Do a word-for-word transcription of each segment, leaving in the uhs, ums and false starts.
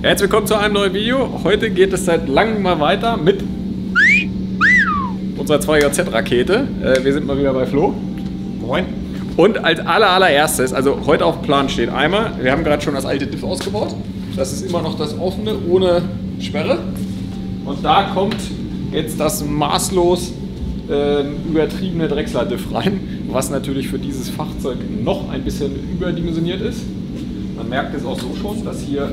Herzlich willkommen zu einem neuen Video. Heute geht es seit langem mal weiter mit unserer zwei J Z-Rakete. Äh, wir sind mal wieder bei Flo. Moin. Und als aller, allererstes, also heute auf dem Plan steht einmal, wir haben gerade schon das alte Diff ausgebaut. Das ist immer noch das offene, ohne Sperre. Und da kommt jetzt das maßlos äh, übertriebene Drechsler-Diff rein, was natürlich für dieses Fahrzeug noch ein bisschen überdimensioniert ist. Man merkt es auch so schon, dass hier,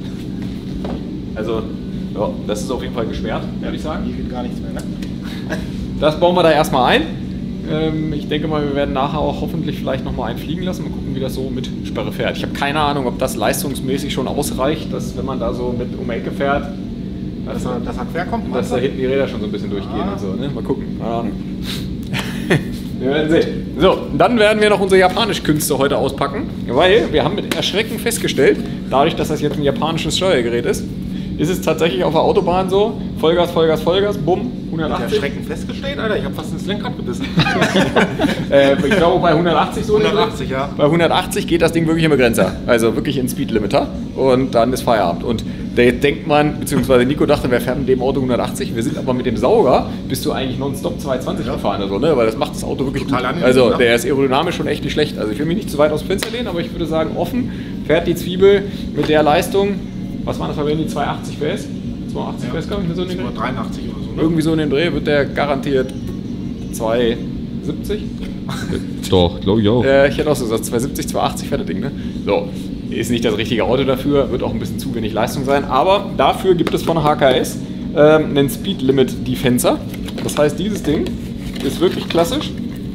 also ja, das ist auf jeden Fall gesperrt, würde ich sagen. Hier geht gar nichts mehr, ne? Das bauen wir da erstmal ein. Ähm, ich denke mal, wir werden nachher auch hoffentlich vielleicht nochmal einfliegen lassen. Mal gucken, wie das so mit Sperre fährt. Ich habe keine Ahnung, ob das leistungsmäßig schon ausreicht, dass wenn man da so mit um die Ecke fährt, dass, dass, dass er quer kommt, dass da hinten die Räder schon so ein bisschen durchgehen ah. und so. Ne? Mal gucken. Keine Ahnung. Wir werden sehen. So, dann werden wir noch unsere Japanisch-Künste heute auspacken, weil wir haben mit Erschrecken festgestellt, dadurch, dass das jetzt ein japanisches Steuergerät ist, ist es tatsächlich auf der Autobahn so, Vollgas, Vollgas, Vollgas, bumm, hundertachtzig. Mit Erschrecken festgestellt, Alter? Ich habe fast ins Lenkrad gebissen. äh, ich glaube bei hundertachtzig so. hundertachtzig, ja. Bei hundertachtzig geht das Ding wirklich im Begrenzer, also wirklich in Speedlimiter und dann ist Feierabend. Und da denkt man, beziehungsweise Nico dachte, wir fahren mit dem Auto hundertachtzig, wir sind aber mit dem Sauger, bist du eigentlich nonstop zweihundertzwanzig ja. gefahren oder so, ne? Weil das macht das Auto wirklich total gut. angenehm, Also ja. der ist aerodynamisch schon echt nicht schlecht. Also ich will mich nicht zu weit aus dem Fenster lehnen, aber ich würde sagen, offen fährt die Zwiebel mit der Leistung, was waren das, war die zweihundertachtzig P S? zweihundertachtzig P S, glaube ich, so in den dreihundertachtzig oder so. Ne? Irgendwie so in dem Dreh wird der garantiert zweihundertsiebzig. Doch, glaube ich auch. Äh, ich hätte auch so gesagt, zweihundertsiebzig, zweihundertachtzig fährt das Ding, ne? So. Ist nicht das richtige Auto dafür, wird auch ein bisschen zu wenig Leistung sein, aber dafür gibt es von H K S ähm, einen Speed Limit Defensor. Das heißt, dieses Ding ist wirklich klassisch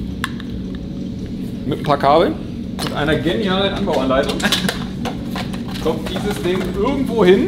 mit ein paar Kabeln und einer genialen Anbauanleitung. Kommt dieses Ding irgendwo hin.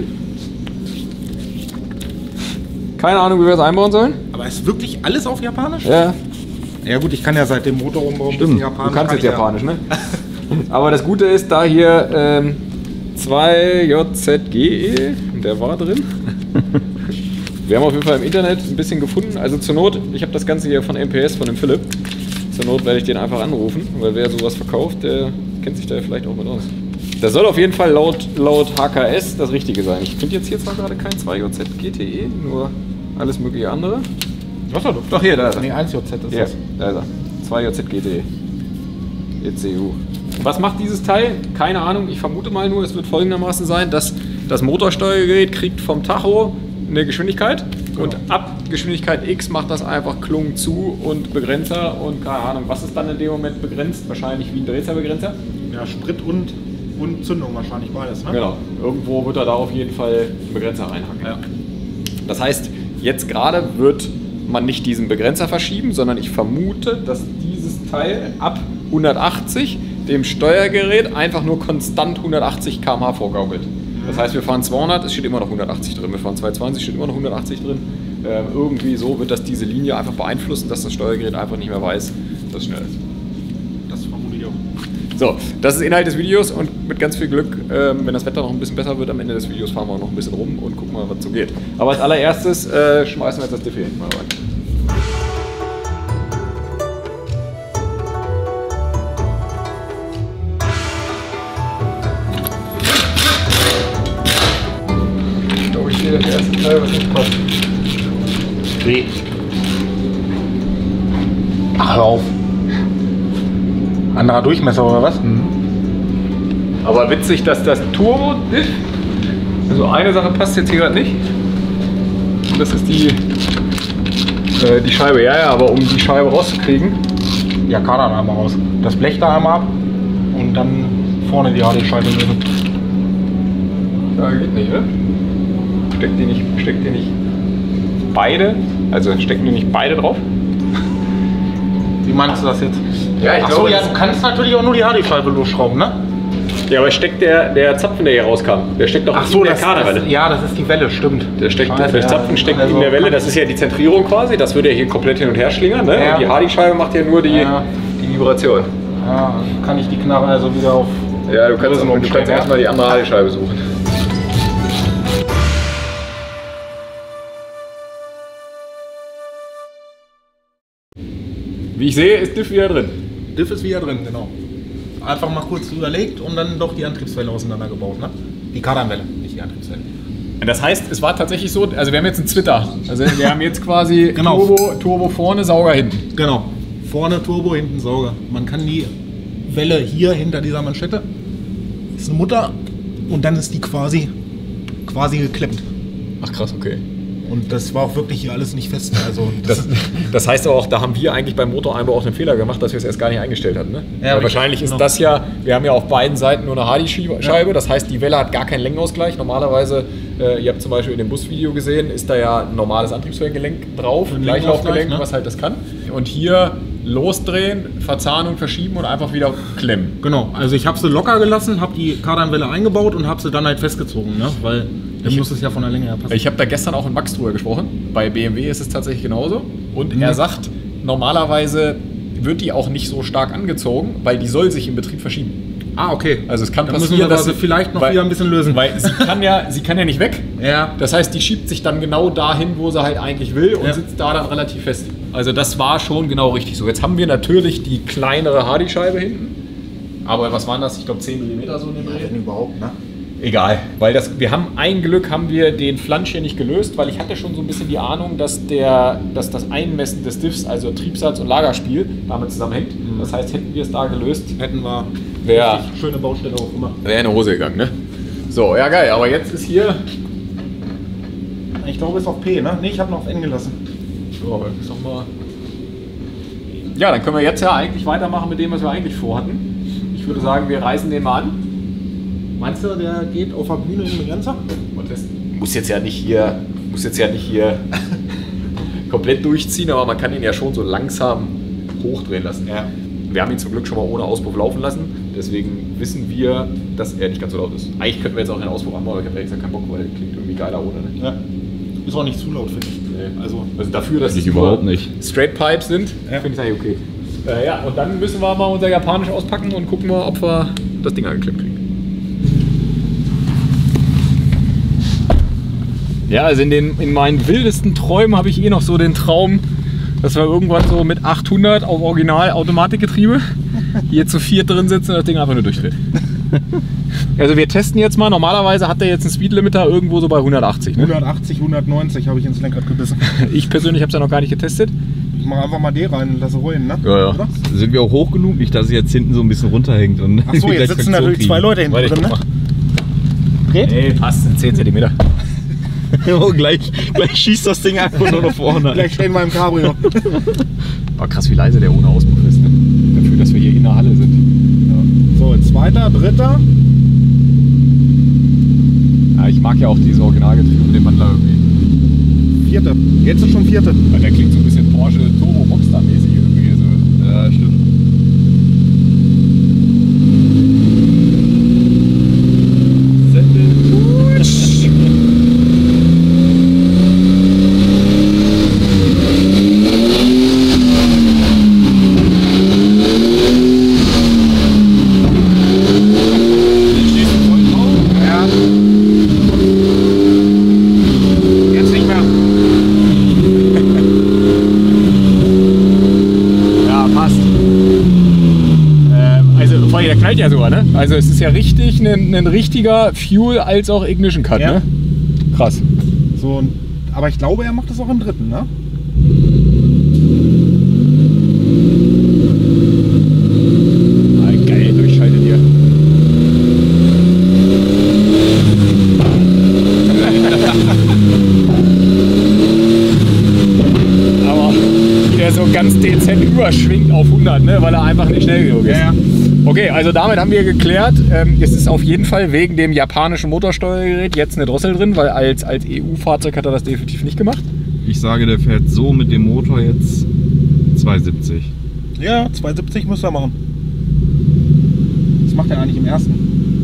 Keine Ahnung, wie wir es einbauen sollen. Aber ist wirklich alles auf Japanisch? Ja. Ja gut, ich kann ja seit dem Motorumbau ein bisschen Japanisch. Du kannst jetzt Japanisch, ne? Aber das Gute ist, da hier ähm, zwei J Z G E, der war drin. Wir haben auf jeden Fall im Internet ein bisschen gefunden. Also zur Not, ich habe das Ganze hier von M P S, von dem Philipp. Zur Not werde ich den einfach anrufen, weil wer sowas verkauft, der kennt sich da vielleicht auch mit aus. Das soll auf jeden Fall laut, laut H K S das Richtige sein. Ich finde jetzt hier zwar gerade kein zwei J Z G T E, nur alles mögliche andere. Was war das? Doch hier, da ist er. Nee, eins J Z ist ja, das. Da ist er. zwei J Z G T E. E C U. Was macht dieses Teil? Keine Ahnung, ich vermute mal nur, es wird folgendermaßen sein, dass das Motorsteuergerät kriegt vom Tacho eine Geschwindigkeit genau. und ab Geschwindigkeit X macht das einfach Klung zu und Begrenzer und keine Ahnung, was ist dann in dem Moment begrenzt? Wahrscheinlich wie ein Drehzahlbegrenzer? Ja, Sprit und, und Zündung wahrscheinlich beides, ne? Genau, irgendwo wird er da auf jeden Fall einen Begrenzer reinhacken. Ja. Das heißt, jetzt gerade wird man nicht diesen Begrenzer verschieben, sondern ich vermute, dass dieses Teil ab hundertachtzig dem Steuergerät einfach nur konstant hundertachtzig Kilometer pro Stunde vorgaukelt. Das heißt, wir fahren zweihundert, es steht immer noch hundertachtzig drin. Wir fahren zweihundertzwanzig, steht immer noch hundertachtzig drin. Ähm, irgendwie so wird das diese Linie einfach beeinflussen, dass das Steuergerät einfach nicht mehr weiß, dass es schnell ist. Das vermute ich auch. So, das ist Inhalt des Videos und mit ganz viel Glück, ähm, wenn das Wetter noch ein bisschen besser wird, am Ende des Videos fahren wir auch noch ein bisschen rum und gucken mal, was so geht. Aber als allererstes äh, schmeißen wir jetzt das Diff hier hinten mal rein. Der erste Teil, was nicht passt. Dreh. Ach, hör auf. Anderer Durchmesser oder was? Mhm. Aber witzig, dass das Turbo-Diff, also eine Sache passt jetzt hier gerade nicht. Und das ist die, äh, die Scheibe. Ja, ja, aber um die Scheibe rauszukriegen. Ja, Kardan einmal raus. Das Blech da einmal ab und dann vorne die H D-Scheibe lösen. Ja, geht nicht, oder? Steckt die nicht, steckt die nicht beide? Also stecken die nicht beide drauf? Wie meinst du das jetzt? Ja, ich Ach glaube, so, ja, du kannst natürlich auch nur die H D-Scheibe losschrauben, ne? Ja, aber steckt der, der Zapfen, der hier rauskam, der steckt doch Ach so, in der das, Kaderwelle. das, ja, das ist die Welle, stimmt. Der, steckt, Scheiße, der ja. Zapfen steckt also, in der Welle, das ist ja die Zentrierung quasi, das würde ja hier komplett hin und her schlingern, ne? Ja. Und die H D-Scheibe macht ja nur die, ja. die Vibration. Ja, kann ich die Knarre also wieder auf... Ja, du kannst, du kannst erstmal die andere H D-Scheibe suchen. Wie ich sehe, ist Diff wieder drin. Diff ist wieder drin, genau. Einfach mal kurz überlegt und dann doch die Antriebswelle auseinandergebaut, ne? Die Kardanwelle, nicht die Antriebswelle. Das heißt, es war tatsächlich so, also wir haben jetzt einen Zwitter. Also wir haben jetzt quasi Genau. Turbo, Turbo vorne, Sauger hinten. Genau. Vorne Turbo, hinten Sauger. Man kann die Welle hier hinter dieser Manschette, ist eine Mutter und dann ist die quasi, quasi geklemmt. Ach krass, okay. Und das war auch wirklich hier alles nicht fest. Also das, Das, das heißt auch, da haben wir eigentlich beim Motoreinbau auch einen Fehler gemacht, dass wir es erst gar nicht eingestellt hatten. Ne? Ja, Weil richtig, wahrscheinlich ist genau. das ja, wir haben ja auf beiden Seiten nur eine Hardy-Scheibe, Ja. das heißt, die Welle hat gar keinen Längenausgleich. Normalerweise, äh, ihr habt zum Beispiel in dem Busvideo gesehen, ist da ja ein normales Antriebswellengelenk drauf, Ein Gleichlaufgelenk, Längenausgleich, ne? was halt das kann. Und hier losdrehen, Verzahnung verschieben und einfach wieder klemmen. Genau, also ich habe sie locker gelassen, habe die Kardanwelle eingebaut und habe sie dann halt festgezogen, ne? Weil dann Ich- muss es ja von der Länge her passen. Ich habe da gestern auch mit Max drüber gesprochen. Bei B M W ist es tatsächlich genauso. Und Mhm. er sagt, normalerweise wird die auch nicht so stark angezogen, weil die soll sich im Betrieb verschieben. Ah, okay. Also es kann Dann passieren, müssen wir dass sie vielleicht noch wieder ein bisschen lösen. Weil sie kann ja, sie kann ja nicht weg. Ja. Das heißt, die schiebt sich dann genau dahin, wo sie halt eigentlich will und Ja. sitzt da dann relativ fest. Also das war schon genau richtig so. Jetzt haben wir natürlich die kleinere Hardy-Scheibe hinten. Aber was waren das? Ich glaube zehn Millimeter so in dem Dreh. Wenn überhaupt, ne? Egal, weil das, wir haben ein Glück, haben wir den Flansch hier nicht gelöst, weil ich hatte schon so ein bisschen die Ahnung, dass, der, dass das Einmessen des Diffs, also Triebsatz und Lagerspiel, damit zusammenhängt. Das heißt, hätten wir es da gelöst, Hätten wir wäre richtig schöne Baustelle auch immer. wär in die Hose gegangen, ne? So, ja geil, aber jetzt ist hier... Ich glaube, es ist auf P, ne? Ne, ich habe noch auf N gelassen. So, ist noch mal... Ja, dann können wir jetzt ja eigentlich weitermachen mit dem, was wir eigentlich vorhatten. Ich würde sagen, wir reißen den mal an. Meinst du, der geht auf der Bühne in den Begrenzer? Und das muss jetzt ja nicht hier, muss jetzt ja nicht hier komplett durchziehen, aber man kann ihn ja schon so langsam hochdrehen lassen. Ja. Wir haben ihn zum Glück schon mal ohne Auspuff laufen lassen, deswegen wissen wir, dass er nicht ganz so laut ist. Eigentlich könnten wir jetzt auch einen Auspuff anbauen, aber ich habe ehrlich gesagt keinen Bock, weil der klingt irgendwie geiler ohne. Ne? Ja. Ist auch nicht zu laut, finde ich. Nee. Also, Also dafür, dass Ich die überhaupt nur nicht. Straight Pipes sind, Ja. finde ich eigentlich okay. Äh, ja, und dann müssen wir mal unser Japanisch auspacken und gucken mal, ob wir das Ding angeklemmt kriegen. Ja, also in, den, in meinen wildesten Träumen habe ich eh noch so den Traum, dass wir irgendwann so mit achthundert auf Original Automatikgetriebe hier zu viert drin sitzen und das Ding einfach nur durchdreht. Also wir testen jetzt mal, normalerweise hat der jetzt einen Speedlimiter irgendwo so bei hundertachtzig. Ne? hundertachtzig, hundertneunzig habe ich ins Lenkrad gebissen. Ich persönlich habe es ja noch gar nicht getestet. Ich mache einfach mal D rein und lasse rollen, ne? Ja, ja. Oder? Sind wir auch hoch genug? Nicht, dass es jetzt hinten so ein bisschen runterhängt. Und Ach so, wir jetzt gleich sitzen Fraktion natürlich kriegen. zwei Leute hinten Warte, ich drin, ne? guck Geht? Ey, passt, zehn Zentimeter. Oh, gleich, gleich schießt das Ding einfach nur nach vorne. Gleich stehen wir im Cabrio. Oh, krass, wie leise der ohne Auspuff ist. Ne? Dafür, dass wir hier in der Halle sind. So, zweiter, dritter. Ja, ich mag ja auch dieses Originalgetriebe mit dem Wandler irgendwie. Vierte. Jetzt ist schon vierte. Weil der klingt so ein bisschen Porsche Turbo Boxster mäßig irgendwie. So. Ja, stimmt. Ja. Jetzt nicht mehr. Ja, passt. Ähm, also, vor allem, der knallt ja sogar, ne? Also, es ist ja richtig ein, ein richtiger Fuel- als auch Ignition-Cut, Ja. ne? Krass. So, und- aber ich glaube, er macht das auch im dritten, ne? Ah, geil, durchschaltet hier. Aber wie der so ganz dezent überschwingt auf hundert, ne? Weil er einfach nicht schnell genug ist. Ja, ja. Okay, also damit haben wir geklärt, ähm, es ist auf jeden Fall wegen dem japanischen Motorsteuergerät jetzt eine Drossel drin, weil als, als E U-Fahrzeug hat er das definitiv nicht gemacht. Ich sage, der fährt so mit dem Motor jetzt zweihundertsiebzig. Ja, zweihundertsiebzig müsste er machen. Das macht er eigentlich im ersten.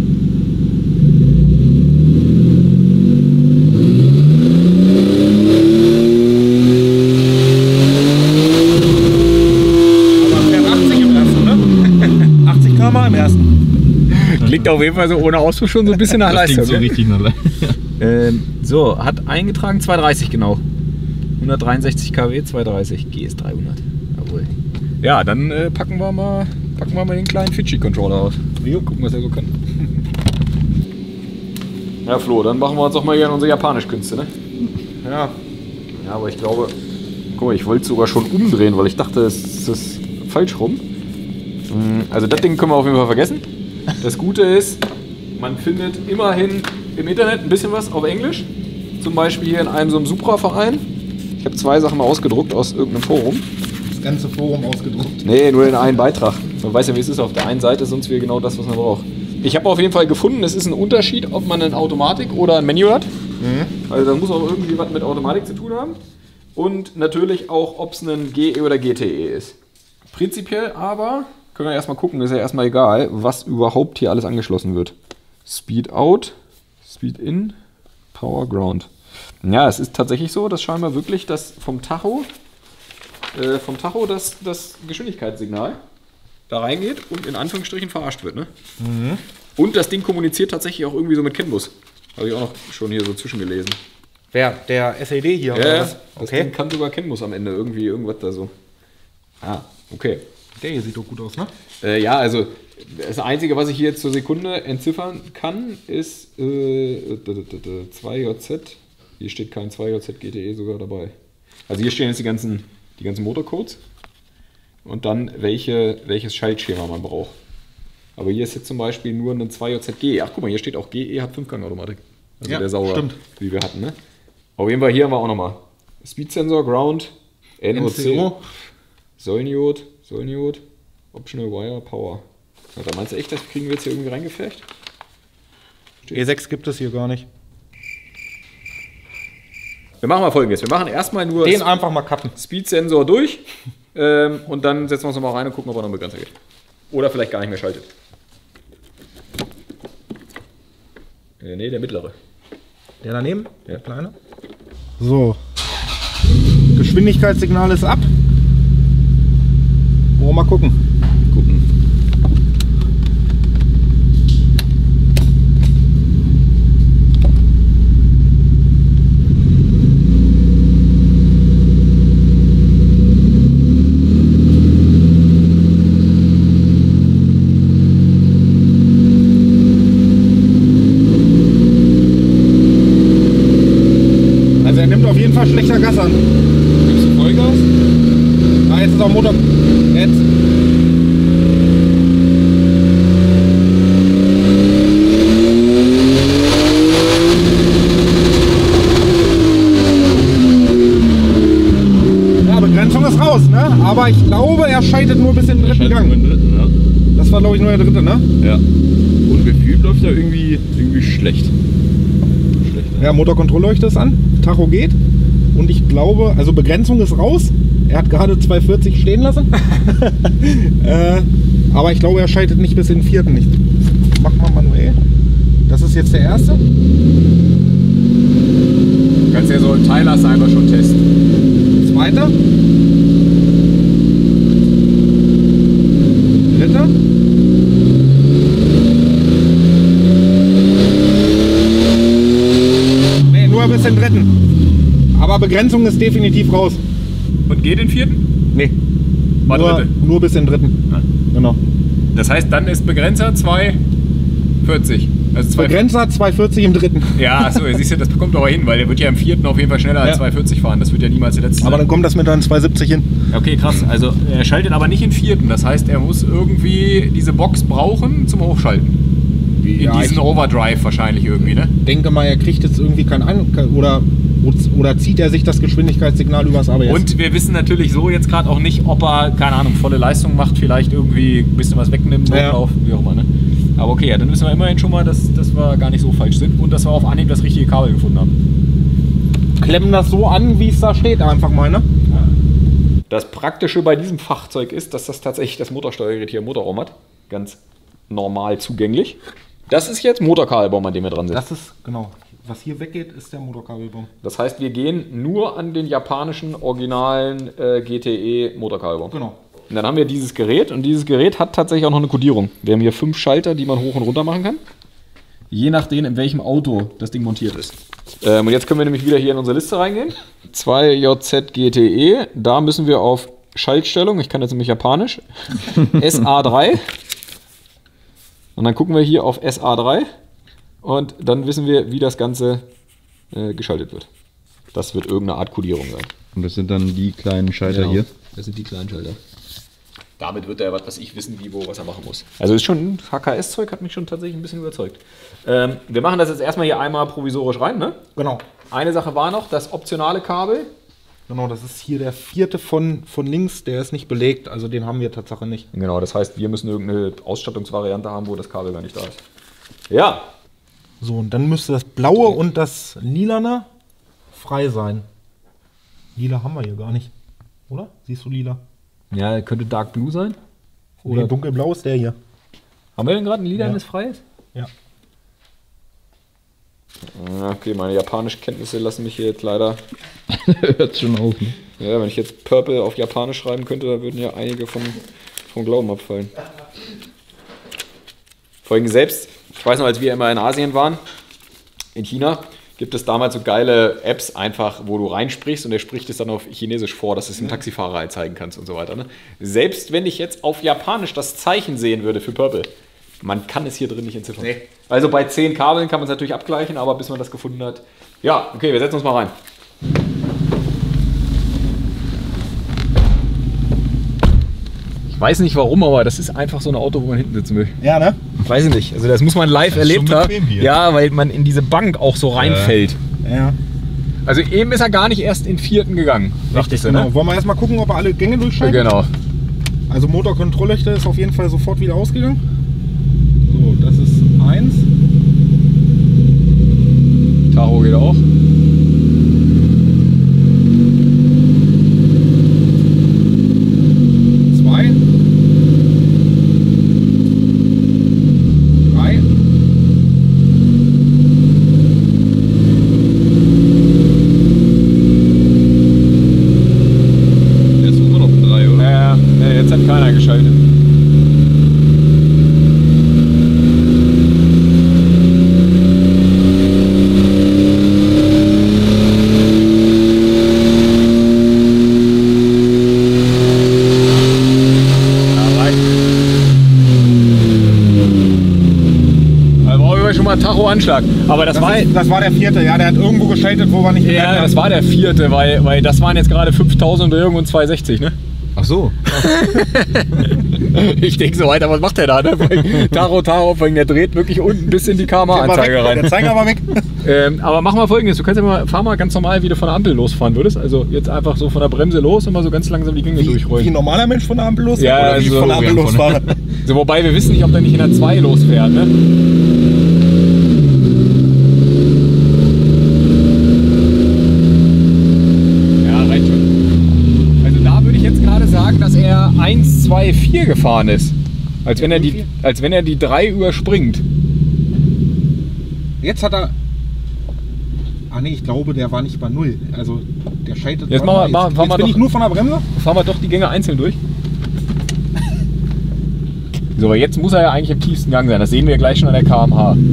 Aber er fährt achtzig im ersten, ne? achtzig Kilometer pro Stunde im ersten. Klingt auf jeden Fall so ohne Auspuff schon so ein bisschen nach Das klingt Leistung. so ne? richtig nach Leistung. Ähm, so, hat eingetragen zweihundertdreißig genau. hundertdreiundsechzig Kilowatt, zweihundertdreißig, G S dreihundert. Jawohl. Ja, dann äh, packen, wir mal, packen wir mal den kleinen Fidschi-Controller aus. Jo. Gucken, was er so kann. Ja, Flo, dann machen wir uns doch mal hier an unsere Japanischkünste, ne? Ja. Ja, aber ich glaube, guck mal, ich wollte sogar schon umdrehen, weil ich dachte, es ist falsch rum. Also das Ding können wir auf jeden Fall vergessen. Das Gute ist, man findet immerhin im Internet ein bisschen was auf Englisch. Zum Beispiel hier in einem so einem Supra-Verein. Ich habe zwei Sachen mal ausgedruckt aus irgendeinem Forum. Das ganze Forum ausgedruckt. Nee, nur den einen Beitrag. Man weiß ja, wie es ist. Auf der einen Seite ist sonst wieder genau das, was man braucht. Ich habe auf jeden Fall gefunden, es ist ein Unterschied, ob man eine Automatik oder ein Manual hat. Mhm. Also das muss auch irgendwie was mit Automatik zu tun haben. Und natürlich auch, ob es ein G E oder G T E ist. Prinzipiell aber, können wir erstmal gucken, ist ja erstmal egal, was überhaupt hier alles angeschlossen wird. Speed Out, Speed In, Power Ground. Ja, es ist tatsächlich so, dass scheinbar wirklich das vom Tacho, äh, vom Tacho das, das Geschwindigkeitssignal da reingeht und in Anführungsstrichen verarscht wird. Ne? Mhm. Und das Ding kommuniziert tatsächlich auch irgendwie so mit CAN-Bus. Habe ich auch noch schon hier so zwischengelesen. Wer? Der S E D hier? Ja, oder das was? Okay. Ding kann sogar CAN-Bus am Ende, irgendwie irgendwas da so. Ah, okay. Der hier sieht doch gut aus, ne? Äh, ja, also das Einzige, was ich hier zur Sekunde entziffern kann, ist äh, zwei J Z. Hier steht kein zwei J Z G T E sogar dabei. Also hier stehen jetzt die ganzen, die ganzen Motorcodes und dann welche, welches Schaltschema man braucht. Aber hier ist jetzt zum Beispiel nur ein zwei J Z G E. Ach guck mal, hier steht auch G E hat Fünfgang-Automatik. Also ja, der Saurer, stimmt. wie wir hatten. Ne? Auf jeden Fall hier haben wir auch nochmal Speed Sensor, Ground, N O C, Solniod, Solniod, Optional Wire, Power. Ja, da meinst du echt, das kriegen wir jetzt hier irgendwie reingeflecht? E sechs gibt es hier gar nicht. Wir machen mal Folgendes. Wir machen erstmal nur den einfach mal cutten. Speed-Sensor durch ähm, und dann setzen wir uns nochmal rein und gucken, ob er noch einen Begrenzer geht. Oder vielleicht gar nicht mehr schaltet. Äh, ne, der mittlere. Der daneben? Ja. Der kleine? So. Geschwindigkeitssignal ist ab. Wollen wir mal gucken. Gucken. Also er nimmt auf jeden Fall schlechter Gas an. Gibst du Vollgas? Ah, jetzt ist auch Motor. Jetzt. Ja, Begrenzung ist raus, ne? Aber ich glaube, er schaltet nur bis in den dritten Gang. Im dritten, ja. Das war, glaube ich, nur der dritte, ne? Ja. Und gefühlt läuft er irgendwie, irgendwie schlecht. Schlecht, ne? Ja, Motorkontrollleuchte ist an, Tacho geht. Und ich glaube, also Begrenzung ist raus. Er hat gerade zwei vierzig stehen lassen. äh, aber ich glaube, er schaltet nicht bis in den vierten. Ich mach mal manuell. Das ist jetzt der erste. Du kannst ja so einen Teilaster einfach schon testen. Zweiter. Dritter. Nee, nur bis in den dritten. Aber Begrenzung ist definitiv raus. Und geht den vierten? Nee. War Nur, dritte. nur bis in den dritten. Ja. Genau. Das heißt, dann ist Begrenzer zwei vierzig. Also zwei Begrenzer zwei vierzig im dritten. Ja, achso, siehst du, das bekommt aber hin, weil der wird ja im vierten auf jeden Fall schneller Ja. als zwei vierzig fahren. Das wird ja niemals der letzte Aber dann sein. kommt das mit dann zwei siebzig hin. Okay, krass. Also er schaltet aber nicht in vierten. Das heißt, er muss irgendwie diese Box brauchen zum Hochschalten. In Ja, diesen ich Overdrive wahrscheinlich irgendwie, ne? denke mal, er kriegt jetzt irgendwie keinen An... Oder, oder zieht er sich das Geschwindigkeitssignal übers A B S? Und wir wissen natürlich so jetzt gerade auch nicht, ob er, keine Ahnung, volle Leistung macht, vielleicht irgendwie ein bisschen was wegnimmt, Ja, ja. Notlauf, wie auch immer, ne? Aber okay, ja, dann wissen wir immerhin schon mal, dass, dass wir gar nicht so falsch sind und dass wir auf Anhieb das richtige Kabel gefunden haben. Klemmen das so an, wie es da steht, einfach mal, ne? Das Praktische bei diesem Fahrzeug ist, dass das tatsächlich das Motorsteuergerät hier im Motorraum hat. Ganz normal zugänglich. Das ist jetzt Motorkabelbaum, an dem wir dran sind. Das ist, genau. Was hier weggeht, ist der Motorkabelbaum. Das heißt, wir gehen nur an den japanischen originalen äh, G T E Motorkabelbaum. Genau. Und dann haben wir dieses Gerät und dieses Gerät hat tatsächlich auch noch eine Kodierung. Wir haben hier fünf Schalter, die man hoch und runter machen kann. Je nachdem, in welchem Auto das Ding montiert ist. Ähm, und jetzt können wir nämlich wieder hier in unsere Liste reingehen. zwei J Z G T E, da müssen wir auf Schaltstellung, ich kann jetzt nämlich Japanisch, S A drei. Und dann gucken wir hier auf S A drei. Und dann wissen wir, wie das Ganze äh, geschaltet wird. Das wird irgendeine Art Kodierung sein. Und das sind dann die kleinen Schalter hier. Das sind die kleinen Schalter. Damit wird er, was weiß ich, wissen, wie, wo, was er machen muss. Also ist schon, H K S-Zeug hat mich schon tatsächlich ein bisschen überzeugt. Ähm, wir machen das jetzt erstmal hier einmal provisorisch rein, ne? Genau. Eine Sache war noch, das optionale Kabel. Genau, das ist hier der vierte von, von links, der ist nicht belegt, also den haben wir tatsächlich nicht. Genau, das heißt, wir müssen irgendeine Ausstattungsvariante haben, wo das Kabel gar nicht da ist. Ja. So, und dann müsste das blaue und das lilane frei sein. Lila haben wir hier gar nicht, oder? Siehst du lila? Ja, könnte Dark Blue sein. Oder dunkelblau ist der hier. Haben wir denn gerade ein Lila, Ja. das frei ist? Ja. Okay, meine japanischen Kenntnisse lassen mich hier jetzt leider... Hört schon auf, ne? Ja, wenn ich jetzt Purple auf Japanisch schreiben könnte, da würden ja einige vom, vom Glauben abfallen. Vor allem selbst, ich weiß noch, als wir immer in Asien waren, in China, gibt es damals so geile Apps einfach, wo du reinsprichst und der spricht es dann auf Chinesisch vor, dass du es dem Taxifahrer halt zeigen kannst und so weiter. Ne? Selbst wenn ich jetzt auf Japanisch das Zeichen sehen würde für Purple, man kann es hier drin nicht entziffern. Nee. Also bei zehn Kabeln kann man es natürlich abgleichen, aber bis man das gefunden hat. Ja, okay, wir setzen uns mal rein. Ich weiß nicht warum, aber das ist einfach so ein Auto, wo man hinten sitzen will. Ja, ne? Weiß ich nicht. Also das muss man live Das ist erlebt schon haben. bequem hier. Ja, weil man in diese Bank auch so reinfällt. Ja. Also eben ist er gar nicht erst in vierten gegangen. Dachtest du, Genau. ne? Wollen wir erstmal gucken, ob er alle Gänge durchschaltet? Genau. Also Motorkontrollleuchte ist auf jeden Fall sofort wieder ausgegangen. So, das ist eins. Tacho geht auch. Zwei. Drei. Der ist immer noch drei, oder? Naja, nee, jetzt hat keiner geschaltet. Ja, reicht. Also brauchen wir schon mal Tacho-Anschlag. Aber das, Das, war... ist, das war der vierte, ja, der hat irgendwo geschaltet, wo wir nicht gemerkt Ja, haben. das war der vierte, weil, weil das waren jetzt gerade fünftausend Umdrehungen und zweihundertsechzig, ne? Ach so. Ich denke so, Alter, was macht der da, ne? Weil Taro, Taro, weil der dreht wirklich unten bis in die K M Der war A-Anzeige weg, rein. Der Zeiger war weg. Ähm, aber mach mal Folgendes, du kannst ja mal, fahr mal ganz normal, wie du von der Ampel losfahren würdest. Also jetzt einfach so von der Bremse los und mal so ganz langsam die Gänge Wie, wie durchrollen. ein normaler Mensch von der Ampel losfährt Ja, oder wie ich so von der Ampel Florian von der- losfahre. So, wobei wir wissen nicht, ob der nicht in der zwei losfährt, ne? Ja, reicht schon. Also da würde ich jetzt gerade sagen, dass er eins, zwei, vier gefahren ist. Als wenn er die, als wenn er die drei überspringt. Jetzt hat er... Ah nee, ich glaube, der war nicht bei null. Also der schaltet... Jetzt warte machen wir- mal, machen- jetzt, fahren wir jetzt bin doch- ich nur von der Bremse. Fahren wir doch die Gänge einzeln durch. So, aber jetzt muss er ja eigentlich im tiefsten Gang sein. Das sehen wir gleich schon an der K M H.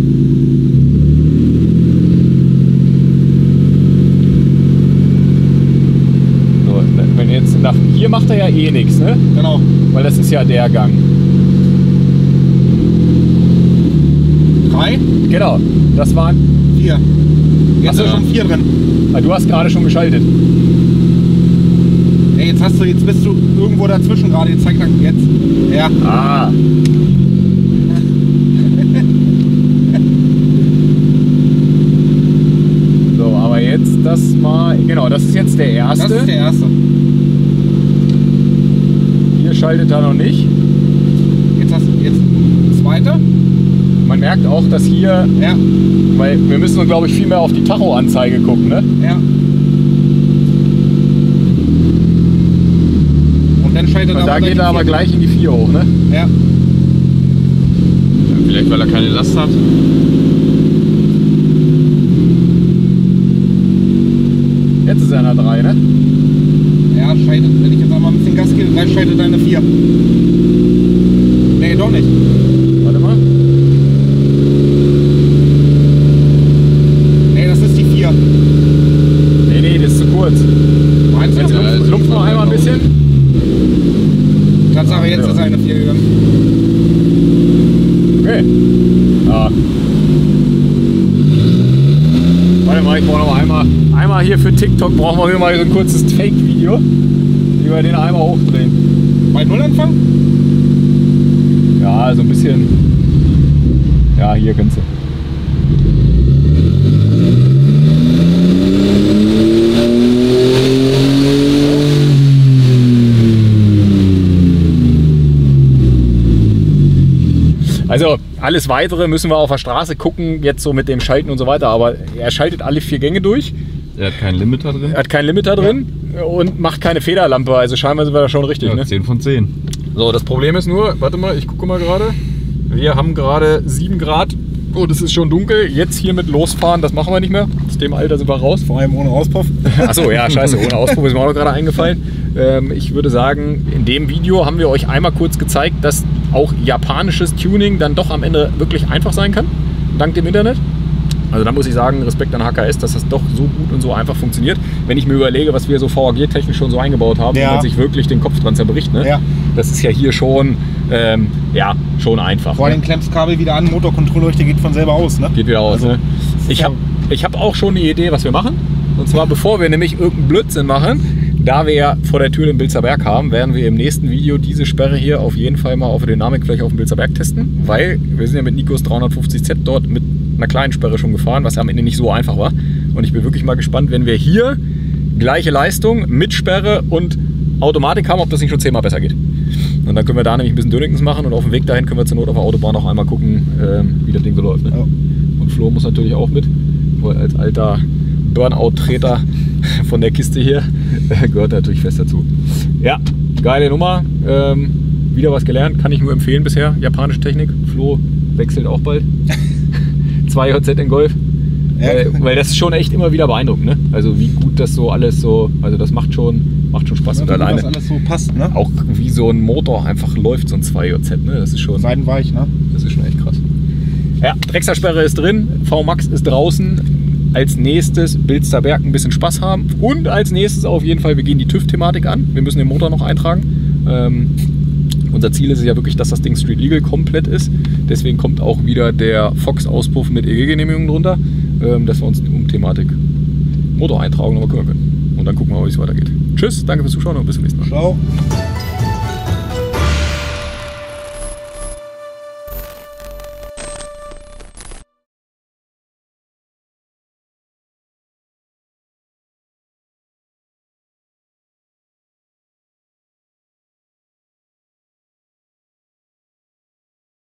So, wenn jetzt nach hier macht er ja eh nichts, ne? Genau. Weil das ist ja der Gang. Drei, Genau, das waren. vier. Jetzt Ach so. ist schon vier drin. Ah, du hast gerade schon geschaltet. Ey, jetzt hast du, jetzt bist du irgendwo dazwischen gerade. Jetzt zeigt er jetzt. Ja. Ah. So, aber jetzt das mal. Genau, das ist jetzt der erste. Das ist der erste. Hier schaltet er noch nicht. Jetzt hast du jetzt zweite. Man merkt auch, dass hier, Ja. weil wir müssen, glaube ich, viel mehr auf die Tacho-Anzeige gucken, ne? Ja. Und dann schaltet Und er da aber geht er aber die vier. gleich in die vier hoch, ne? Ja. Vielleicht weil er keine Last hat. Jetzt ist er in der drei, ne? Ja, schaltet, wenn ich jetzt einmal ein bisschen Gas gebe, gleich schaltet er eine vier. Nee, doch nicht. Warte mal. Nee, das ist die vier. Nee, nee, das ist zu kurz. Meinst du? Jetzt Ja, lumpf, also lumpf noch einmal ein bisschen. Tatsache, jetzt Ja. ist eine vier gegangen. Okay. Ah. mal, ich brauche noch einmal, einmal hier für TikTok brauchen wir hier mal so ein kurzes Fake-Video, wie wir den einmal hochdrehen. Bei Null anfangen? Ja, so ein bisschen. Ja, hier kannst du. Also alles Weitere müssen wir auf der Straße gucken, jetzt so mit dem Schalten und so weiter, aber er schaltet alle vier Gänge durch. Er hat keinen Limiter drin. Er hat keinen Limiter drin ja. Und macht keine Federlampe, also scheinbar sind wir da schon richtig. Ja, ne? zehn von zehn. So, das Problem ist nur, warte mal, ich gucke mal gerade, wir haben gerade sieben Grad und es ist schon dunkel. Jetzt hier mit losfahren, das machen wir nicht mehr. Aus dem Alter sind wir raus. Vor allem ohne Auspuff. Achso, ja, scheiße, ohne Auspuff ist mir auch noch gerade eingefallen. Ähm, ich würde sagen, in dem Video haben wir euch einmal kurz gezeigt, dass auch japanisches Tuning dann doch am Ende wirklich einfach sein kann, dank dem Internet. Also da muss ich sagen, Respekt an H K S, dass das doch so gut und so einfach funktioniert. Wenn ich mir überlege, was wir so V A G-technisch schon so eingebaut haben, ja. wo man sich wirklich den Kopf dran zerbricht, ne? Ja. Das ist ja hier schon, ähm, ja, schon einfach. Vor ne? allem klemmst Kabel wieder an, Motorkontrollleuchte geht von selber aus. Ne? Geht wieder aus. Also, ne? Ich habe ich hab auch schon eine Idee, was wir machen. Und zwar, bevor wir nämlich irgendeinen Blödsinn machen, da wir ja vor der Tür den Bilzer Berg haben, werden wir im nächsten Video diese Sperre hier auf jeden Fall mal auf der Dynamik vielleicht auf dem Bilzer Berg testen, weil wir sind ja mit Nikos dreihundertfünfzig Z dort mit einer kleinen Sperre schon gefahren, was ja am Ende nicht so einfach war. Und ich bin wirklich mal gespannt, wenn wir hier gleiche Leistung mit Sperre und Automatik haben, ob das nicht schon zehnmal besser geht. Und dann können wir da nämlich ein bisschen Dönings machen und auf dem Weg dahin können wir zur Not auf der Autobahn auch einmal gucken, wie das Ding so läuft. Ne? Ja. Und Flo muss natürlich auch mit, weil als alter Burnout-Treter von der Kiste hier gehört natürlich fest dazu. Ja, geile Nummer. Ähm, wieder was gelernt, kann ich nur empfehlen bisher. Japanische Technik. Flo wechselt auch bald. zwei J Z in Golf. Ja. Weil, weil das ist schon echt immer wieder beeindruckend. Ne? Also wie gut das so alles so, also das macht schon, macht schon Spaß. Ja, und wie alleine das alles so passt. Ne? auch wie so ein Motor einfach läuft, so ein zwei J Z. Ne? Das ist schon, Seidenweich, ne? das ist schon echt krass. Ja, Drechslersperre ist drin, V Max ist draußen. Als nächstes Bilzer Berg ein bisschen Spaß haben und als nächstes auf jeden Fall, wir gehen die TÜV-Thematik an. Wir müssen den Motor noch eintragen. Ähm, unser Ziel ist es ja wirklich, dass das Ding Street Legal komplett ist. Deswegen kommt auch wieder der Fox-Auspuff mit E G-Genehmigung drunter, ähm, dass wir uns um Thematik Motoreintragung nochmal kümmern können. Und dann gucken wir mal, wie es weitergeht. Tschüss, danke fürs Zuschauen und bis zum nächsten Mal. Ciao.